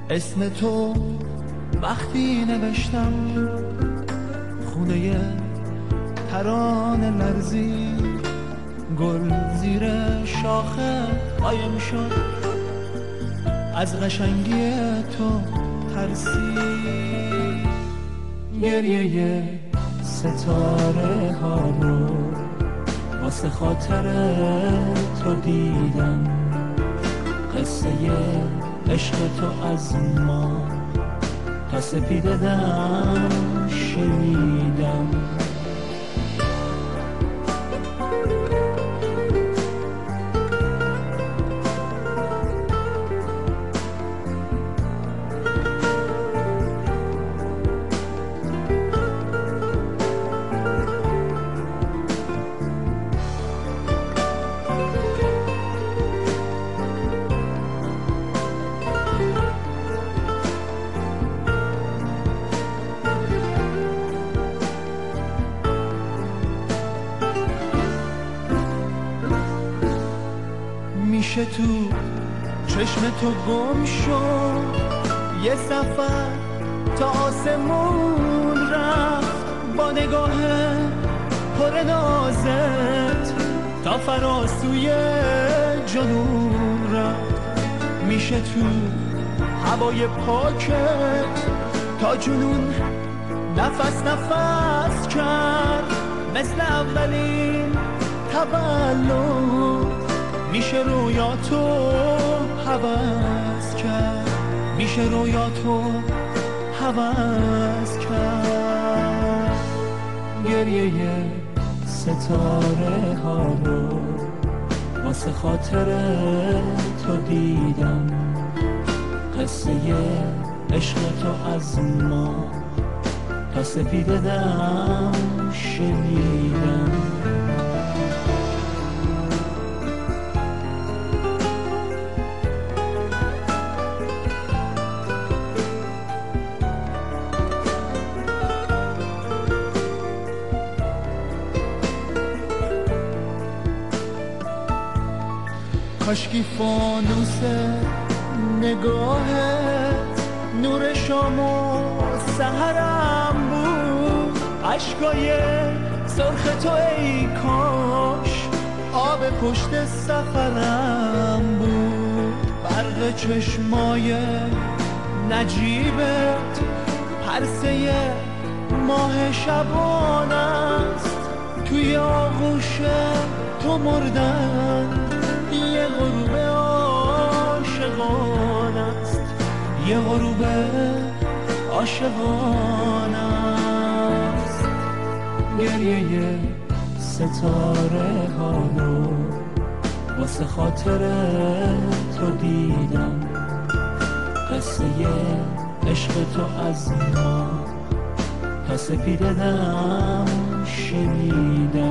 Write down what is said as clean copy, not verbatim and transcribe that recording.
اسم تو وقتی نوشتم خونه ترانه لرزی، گل زیر شاخه قایم شد، از قشنگی تو ترسید. گریه ستاره ها رو واسه خاطر تو دیدم، قصه عشق تو از ما تا سپیده دم شنیدم. میشه تو چشم تو گم شد، یه سفر تا آسمون رفت، با نگاه پر نازت تا فراسوی جنون رفت. میشه تو هوای پاکت تا جنون نفس نفس کرد، مثل اولین تولد. میشه رویاتو هوس کرد، میشه رویاتو هوس کرد. گریه ستاره ها رو واسه خاطر تو دیدم، قصه عشق تو از ما تا سپیده دم شنیدم. کاشکی فانوس نگاهت نور شام و سحرم بود، عشقای سرخ تو ای کاش آب پشت سفرم بود. برق چشمای نجیبت پرسه ماه شبان است، توی آغوش تو مردن یه غروب عاشقان است، یه غروب عاشقان است. گریه ستاره ها رو واسه خاطر تو دیدم، قصه عشق تو از ما تا سپیده دم شنیدم.